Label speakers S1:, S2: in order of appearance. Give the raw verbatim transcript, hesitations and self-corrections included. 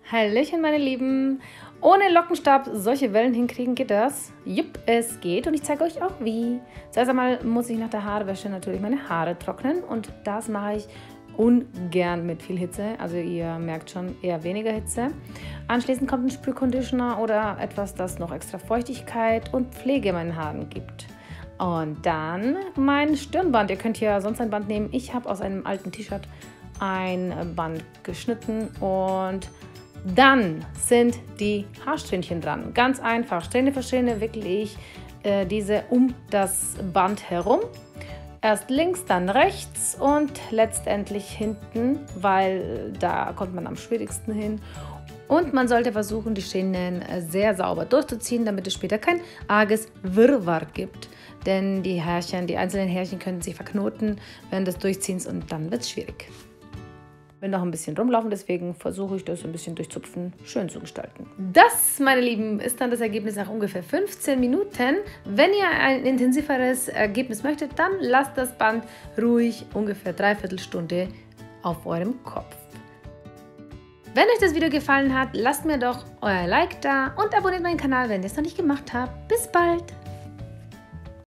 S1: Hallöchen, meine Lieben! Ohne Lockenstab solche Wellen hinkriegen, geht das? Jupp, es geht und ich zeige euch auch wie. Zuerst einmal muss ich nach der Haarwäsche natürlich meine Haare trocknen und das mache ich ungern mit viel Hitze. Also ihr merkt schon, eher weniger Hitze. Anschließend kommt ein Sprühconditioner oder etwas, das noch extra Feuchtigkeit und Pflege meinen Haaren gibt. Und dann mein Stirnband. Ihr könnt hier sonst ein Band nehmen. Ich habe aus einem alten T-Shirt ein Band geschnitten und dann sind die Haarsträhnchen dran. Ganz einfach, Strähne für Strähne wickle ich äh, diese um das Band herum. Erst links, dann rechts und letztendlich hinten, weil da kommt man am schwierigsten hin. Und man sollte versuchen, die Strähnen sehr sauber durchzuziehen, damit es später kein arges Wirrwarr gibt. Denn die Härchen, die einzelnen Härchen können sich verknoten während des Durchziehens und dann wird es schwierig. Ich will noch ein bisschen rumlaufen, deswegen versuche ich das ein bisschen durchzupfen, schön zu gestalten. Das, meine Lieben, ist dann das Ergebnis nach ungefähr fünfzehn Minuten. Wenn ihr ein intensiveres Ergebnis möchtet, dann lasst das Band ruhig ungefähr dreiviertel Stunde auf eurem Kopf. Wenn euch das Video gefallen hat, lasst mir doch euer Like da und abonniert meinen Kanal, wenn ihr es noch nicht gemacht habt. Bis bald!